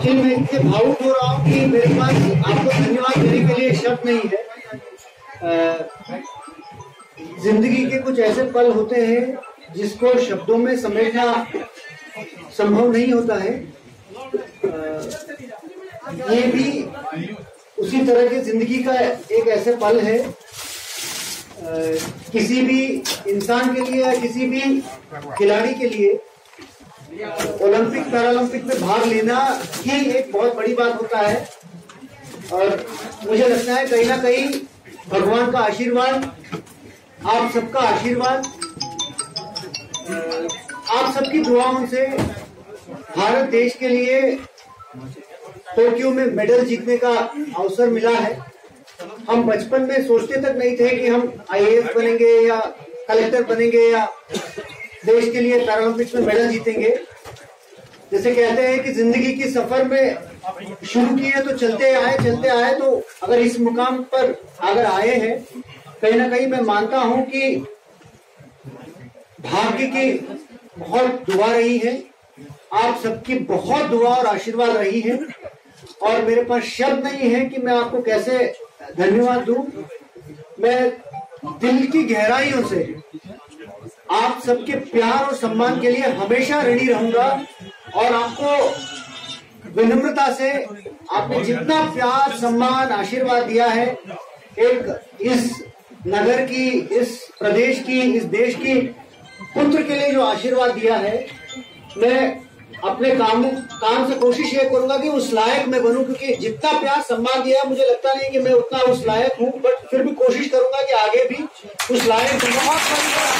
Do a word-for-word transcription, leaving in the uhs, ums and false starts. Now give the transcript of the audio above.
कि मैं इतने भावुक हो रहा हूँ कि मेरे पास आपको धन्यवाद देने के लिए शब्द नहीं है। आ, जिंदगी के कुछ ऐसे पल होते हैं जिसको शब्दों में समेटना संभव नहीं होता है। आ, ये भी उसी तरह की जिंदगी का एक ऐसे पल है। आ, किसी भी इंसान के लिए या किसी भी खिलाड़ी के लिए ओलंपिक पैरालंपिक में भाग लेना ही एक बहुत बड़ी बात होता है। और मुझे लगता है कहीं ना कहीं भगवान का आशीर्वाद, आप सबका आशीर्वाद, आप सबकी दुआओं से भारत देश के लिए टोक्यो में मेडल जीतने का अवसर मिला है। हम बचपन में सोचते तक नहीं थे कि हम आई ए एस बनेंगे या कलेक्टर बनेंगे या देश के लिए पैरालंपिक्स में मेडल जीतेंगे। जैसे कहते हैं कि जिंदगी की सफर में शुरू किए तो चलते आए चलते आए, तो अगर इस मुकाम पर अगर आए हैं, कहीं ना कहीं मैं मानता हूं कि भाग्य की बहुत दुआ रही है, आप सबकी बहुत दुआ और आशीर्वाद रही है। और मेरे पास शब्द नहीं है कि मैं आपको कैसे धन्यवाद दूं। मैं दिल की गहराइयों से आप सबके प्यार और सम्मान के लिए हमेशा ऋणी रहूंगा। और आपको विनम्रता से आपने जितना प्यार सम्मान आशीर्वाद दिया है, एक इस नगर की, इस प्रदेश की, इस देश की पुत्र के लिए जो आशीर्वाद दिया है, मैं अपने काम काम से कोशिश ये करूंगा कि उस लायक मैं बनूं। क्योंकि जितना प्यार सम्मान दिया मुझे लगता नहीं कि मैं उतना उस लायक हूं, बट फिर भी कोशिश करूंगा कि आगे भी उस लायक बनूं।